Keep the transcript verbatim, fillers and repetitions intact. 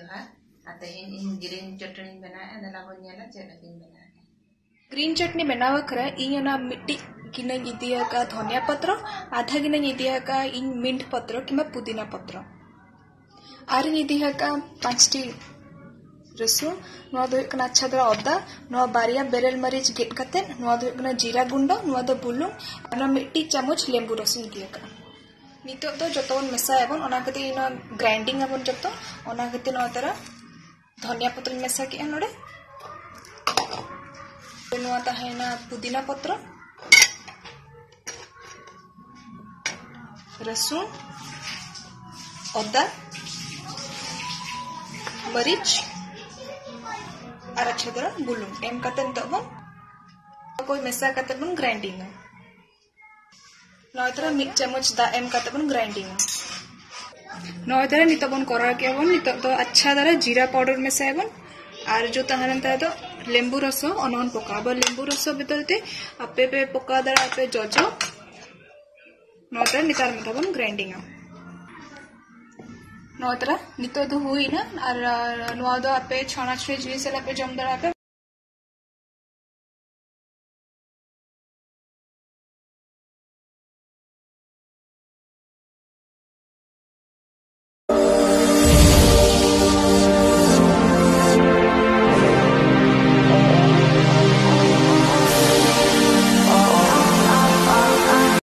जोहार आते इन ग्रीन चटनी बनाए देला को नेला चटनी बनाए ग्रीन चटनी बनावा खरा इना मिट्टी गिना इदिया का धनिया पत्र आधा गिना इदिया का इन मिंट पत्र किंबा पुदीना पत्र आर इदिया का पांचटी रसुन नवा दो कना अच्छा दरा अदा नवा बारिया बेरेल मरीच गेट कते नवा दो कना जीरा गुंडो नवा दो बुलुंग और मिट्टी चामच लेंबू रस इदिया का नितो दो जतवन मेसा एबन ओना कते इना ग्राइंडिंग एबन जतो ओना कते नवा तरा धनिया पत्र मेसा के नोडे नवा ताहेना पुदीना पत्र रसुन अदा मरीच और अच्छा तरह बुलुंग एम कते तबन कोई मेसा कते बन ग्राइंडिंग नय तरह मिट चम्मच दा एम कते बन ग्राइंडिंग नय तरह नित बन करा के बन नित तो अच्छा तरह जीरा पाउडर मेसा बन और जो तहन ता तो लेंबू रस अनन पकाब लेंबू रस भीतर आपे पे पका दरा आपे जजो नय तरह नितार में तबन ग्राइंडिंग नय तरह नित दो हुई ना और नवा दो आपे छाना छुई जिनिस आपे जम दरा आपे